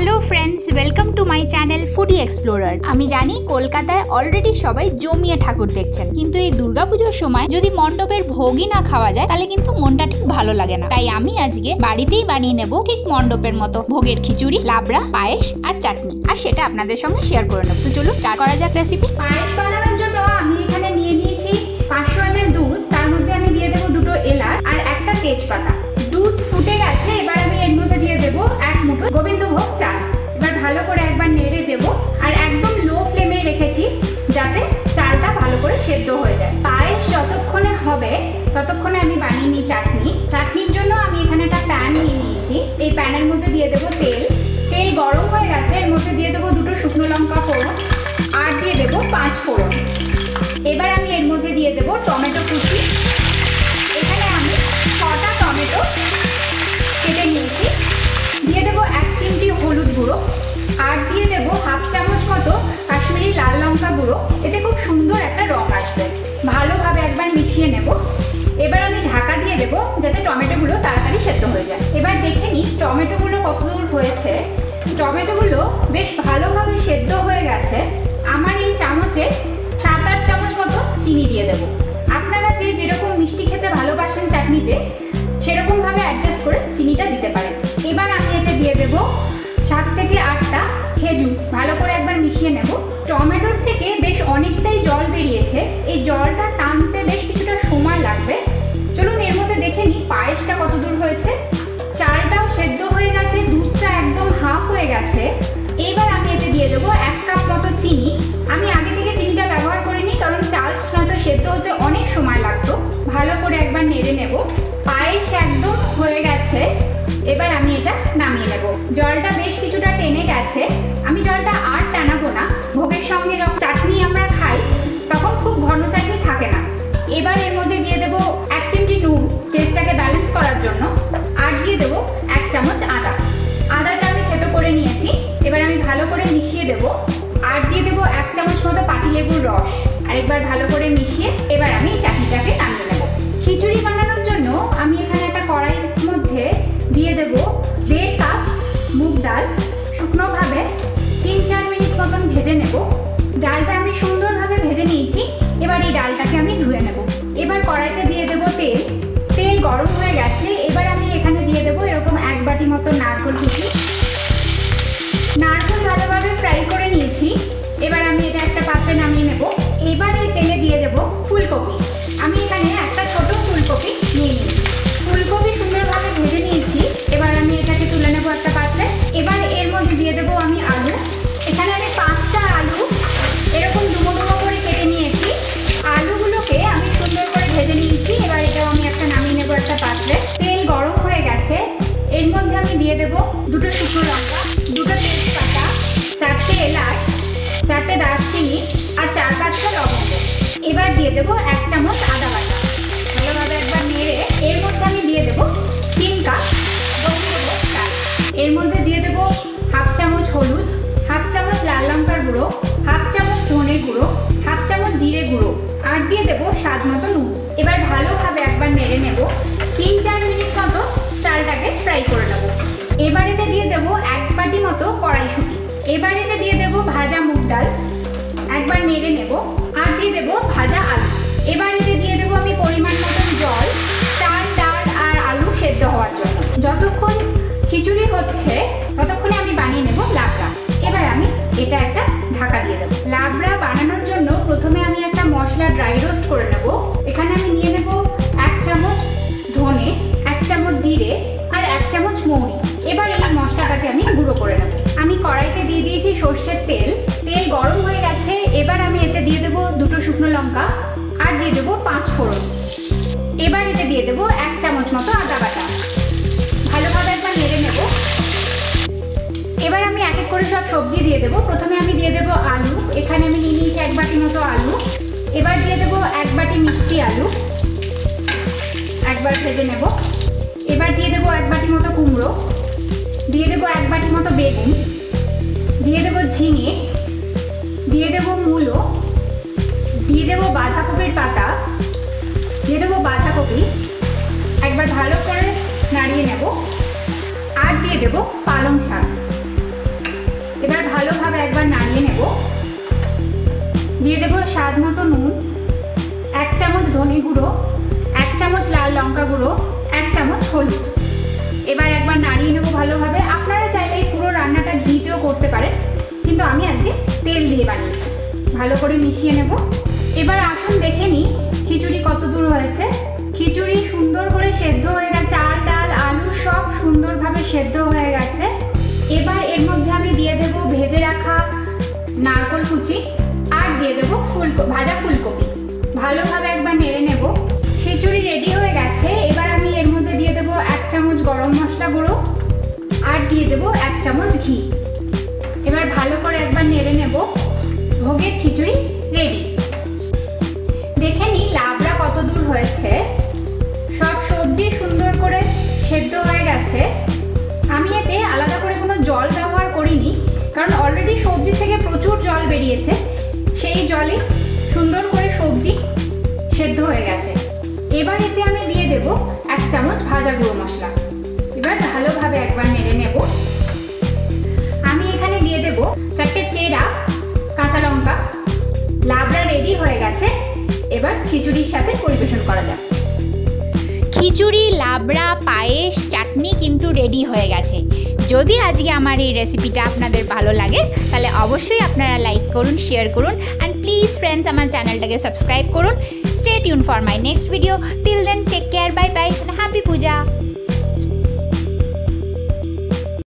Hello friends, welcome to my channel foodie explorer. আমি জানি কলকাতায় অলরেডি সবাই জমিয়ে ঠাকুর দেখছেন, কিন্তু এই দুর্গাপূজার সময় যদি মণ্ডপের ভোগই না খাওয়া যায় তাহলে কিন্তু মনটা ঠিক ভালো লাগে না। তাই আমি আজকে বাড়িতেই বানিয়ে নেব ঠিক মণ্ডপের মতো ভোগের খিচুড়ি, লাবড়া, পায়েস আর চাটনি, আর সেটা আপনাদের সঙ্গে শেয়ার করে নেব। তো চলুন স্টার্ট করা যাক রেসিপি। পায়েস বানানোর জন্য আমি এখানে নিয়ে নিয়েছি 500 ml দুধ। তার মধ্যে আমি দিয়ে দেবো 2টো এলাচ আর একটা তেজপাতা। দুধ ফুটে গেছে, এবার আমি এর মধ্যে দিয়ে দেবো 1 মুঠো গোবিন্দভোগ চাল। এবার ভালো করে একবার নেড়ে দেবো, আর একদম লো ফ্লেমে রেখেছি যাতে চালটা ভালো করে সেদ্ধ হয়ে যায়। পায়েস যতক্ষণে হবে ততক্ষণে আমি বানিয়ে নিই চাটনি। চাটনির জন্য আমি এখানে একটা প্যান নিয়ে নিয়েছি। এই প্যানের মধ্যে দিয়ে দেবো তেল। তেল গরম হয়ে গেছে, এর মধ্যে দিয়ে দেবো 2টো শুকনো লঙ্কা ফোড়ন আর দিয়ে দেবো 5 ফোড়ন। এবার আমি এর মধ্যে দিয়ে দেবো টমেটো কুচি। এখানে আমি 6টা টমেটো কেটে নিয়েছি। দিয়ে দেবো 1 চিমটি হলুদ গুঁড়ো আর দিয়ে দেবো 1/2 চামচ মতো কাশ্মীরি লাল লঙ্কা গুঁড়ো। এতে খুব সুন্দর একটা রং আসবে। ভালোভাবে একবার মিশিয়ে নেব। এবার আমি ঢাকা দিয়ে দেবো যাতে টমেটোগুলো তাড়াতাড়ি সেদ্ধ হয়ে যায়। এবার দেখে নিই টমেটোগুলো কতদূর হয়েছে। টমেটোগুলো বেশ ভালোভাবে সেদ্ধ হয়ে গেছে। আমার এই চামচে 7-8 চামচ মতো চিনি দিয়ে দেবো। আপনারা যে যেরকম মিষ্টি খেতে ভালোবাসেন চাটনিতে সেরকমভাবে অ্যাডজাস্ট করে চিনিটা দিতে পারেন। এবার আমি এতে দিয়ে দেবো 7 থেকে 8টা খেজুর। ভালো করে একবার মিশিয়ে নেব। টমেটোর থেকে বেশ অনেকটাই জল বেরিয়েছে। এই জলটা টানতে বেশ কিছুটা সময় লাগবে। চলুন এর মধ্যে দেখে নিই পায়েসটা কত দূর হয়েছে। চালটাও সেদ্ধ হয়ে গেছে, দুধটা একদম হাফ হয়ে গেছে। এবার আমি এতে দিয়ে দেবো 1 কাপ মতো চিনি। আমি আগে থেকে চিনিটা ব্যবহার করিনি, কারণ চাল নয়তো সেদ্ধ হতে অনেক সময় লাগতো। ভালো করে একবার নেড়ে নেব। পায়েস একদম হয়ে গেছে। এবার আমি এটা নামিয়ে নেব। জলটা বেশ কিছুটা টেনে গেছে। আমি জলটা আর টানাবো না। ভোগের সঙ্গে যখন চাটনি আমরা খাই তখন খুব ঘন চাটনি থাকে না। এবার এর মধ্যে দিয়ে দেবো 1 চিমটি নুন টেস্টটাকে ব্যালেন্স করার জন্য, আর দিয়ে দেবো 1 চামচ আদা। আদাটা আমি থেতো করে নিয়েছি। এবার আমি ভালো করে মিশিয়ে দেবো, আর দিয়ে দেবো 1 চামচ মতো পাতিলেবুর রস। আরেকবার ভালো করে মিশিয়ে এবার আমি এই চাটনিটাকে নামিয়ে নেব। খিচুড়ি বানানোর জন্য আমি এখানে একটা কড়াইয়ের মধ্যে দিয়ে দেবো 1.5 কাপ মুগ ডাল। শুকনোভাবে 3-4 মিনিট মতন ভেজে নেব। ডালটা আমি সুন্দরভাবে ভেজে নিয়েছি। এবার এই ডালটাকে আমি ধুয়ে নেব। এবার কড়াইতে দিয়ে দেবো তেল। তেল গরম হয়ে গেছে। এবার আমি এখানে দিয়ে দেবো এরকম 1 বাটি মতো নারকেল কুচি। নারকেল ভালোভাবে ফ্রাই করে নিয়েছি। এবার আমি এটা একটা পাত্রে নামিয়ে নেব। এবার এই তেলে দিয়ে দেবো ফুলকপি। আমি এখানে একটা ছোট ফুলকপি নিয়ে নিয়েছি। ফুলকপি সুন্দরভাবে ভেজে নিয়েছি। এবার আমি এটাকে তুলে নেব একটা পাত্রে। এবার এর মধ্যে দিয়ে দেবো আমি আলু। এখানে আমি 5টা আলু এরকম ডুমো ডুমো করে কেটে নিয়েছি। আলুগুলোকে আমি সুন্দর করে ভেজে নিয়েছি। এবার এটাও আমি একটা নামিয়ে নেব একটা পাত্রে। তেল গরম হয়ে গেছে। এর মধ্যে আমি দিয়ে দেবো 2টো শুকনো লঙ্কা, 2টো তেজপাতা, 4টে এলাচ, 4টে দারচিনি আর 4-5টা লবঙ্গ। এবার দিয়ে দেবো 1 চামচ আদা বাটা। ভালোভাবে একবার নেড়ে এর মধ্যে আমি দিয়ে দেবো 3 কাপ গোবিন্দভোগ চাল। এর মধ্যে দিয়ে দেবো 1/2 চামচ হলুদ, 1/2 চামচ লাল লঙ্কার গুঁড়ো, 1/2 চামচ ধনে গুঁড়ো, 1/2 চামচ জিরে গুঁড়ো আর দিয়ে দেবো স্বাদ মতো নুন। এবার ভালোভাবে একবার নেড়ে নেব। 3-4 মিনিট মতো চালটাকে ফ্রাই করে নেব। এবারেতে দিয়ে দেবো 1 বাটি মতো কড়াইশুঁটি। এবারেতে দিয়ে দেবো ভাজা মুগ ডাল। একবার নেড়ে নেব, আর দিয়ে দেবো ভাজা আলু। এবারেতে দিয়ে দেবো আমি পরিমাণ মতন জল, চাল, ডাল আর আলু সেদ্ধ হওয়ার জন্য। যতক্ষণ খিচুড়ি হচ্ছে ততক্ষণে আমি বানিয়ে নেব লাবড়া। এবার আমি এটা একটা ঢাকা দিয়ে দেবো। লাবড়া বানানোর জন্য প্রথমে আমি একটা মশলা ড্রাই রোস্ট করে নেব। এখানে আমি নিয়ে নেব 1 চামচ ধনে, 1 চামচ জিরে আর 1 চামচ মৌরি। এবার এই মশলাটাকে আমি গুঁড়ো করে নেব। আমি কড়াইতে দিয়ে দিয়েছি সর্ষের তেল। তেল গরম হয়ে গেছে। এবার আমি এতে দিয়ে দেবো 2টো শুকনো লঙ্কা আর দিয়ে দেবো 5 ফোড়ন। এবার এতে দিয়ে দেবো 1 চামচ মতো আদা বাটা। ভালোভাবে একবার নেড়ে নেব। এবার আমি এক এক করে সব সবজি দিয়ে দেবো। প্রথমে আমি দিয়ে দেবো আলু। এখানে আমি নিয়ে নিয়েছি 1 বাটি মতো আলু। এবার দিয়ে দেবো 1 বাটি মিষ্টি আলু। একবার ভেজে নেব। এবার দিয়ে দেবো 1 বাটি মতো কুমড়ো, দিয়ে দেবো 1 বাটি মতো বেগুন, দিয়ে দেবো ঝিঙে, দিয়ে দেবো মূলো, দিয়ে দেবো বাঁধাকপির পাতা, দিয়ে দেবো বাঁধাকপি। একবার ভালো করে নাড়িয়ে নেব। আর দিয়ে দেবো পালং শাক। ভালোভাবে একবার নাড়িয়ে নেব। দিয়ে দেবো স্বাদ মতো নুন, 1 চামচ ধনে গুঁড়ো, 1 চামচ লাল লঙ্কা গুঁড়ো, 1 চামচ হলুদ। এবার একবার নাড়িয়ে নেবো ভালোভাবে। আপনারা চাইলে এই পুরো রান্নাটা ঘিতেও করতে পারেন, কিন্তু আমি আজকে তেল দিয়ে বানিয়েছি। ভালো করে মিশিয়ে নেব। এবার আসুন দেখে নিই খিচুড়ি কত দূর হয়েছে। খিচুড়ি সুন্দর করে সেদ্ধ হয়ে গেছে, চাল ডাল আলু সব সুন্দরভাবে সেদ্ধ হয়ে গেছে। এবার এর মধ্যে আমি দিয়ে দেব ভেজে রাখা নারকেল কুচি আর দিয়ে দেবো ভাজা ফুলকপি। ভালোভাবে একবার নেড়ে নেব। খিচুড়ি রেডি হয়ে গেছে। এবার আমি এর মধ্যে দিয়ে দেবো 1 চামচ গরম মশলা গুঁড়ো আর দিয়ে দেবো 1 চামচ ঘি। এবার ভালো করে একবার নেড়ে নেব। ভোগের খিচুড়ি রেডি। দেখে নিই লাবড়া কত দূর হয়েছে। সব সবজি সুন্দর করে সেদ্ধ হয়ে গেছে। আমি এতে আলাদা করে কোনো জল ব্যবহার করিনি, কারণ অলরেডি সবজি থেকে প্রচুর জল বেরিয়েছে। সেই জলে সুন্দর করে সবজি সেদ্ধ হয়ে গেছে। এবার এতে আমি দিয়ে দেব 1 চামচ ভাজা গুঁড়ো মশলা। এবার ভালোভাবে একবার নেড়ে নেব। আমি এখানে দিয়ে দেব 4টে চেরা কাঁচা লঙ্কা। লাবড়া রেডি হয়ে গেছে। এবার খিচুড়ির সাথে পরিবেশন করা যাক। খিচুড়ি, লাবড়া, পায়েস, চাটনি কিন্তু রেডি হয়ে গেছে। যদি আজকে আমার এই রেসিপিটা আপনাদের ভালো লাগে তাহলে অবশ্যই আপনারা লাইক করুন, শেয়ার করুন অ্যান্ড প্লিজ ফ্রেন্ডস আমার চ্যানেলটাকে সাবস্ক্রাইব করুন। Stay tune for my next video. Till then take care, bye bye, happy Puja.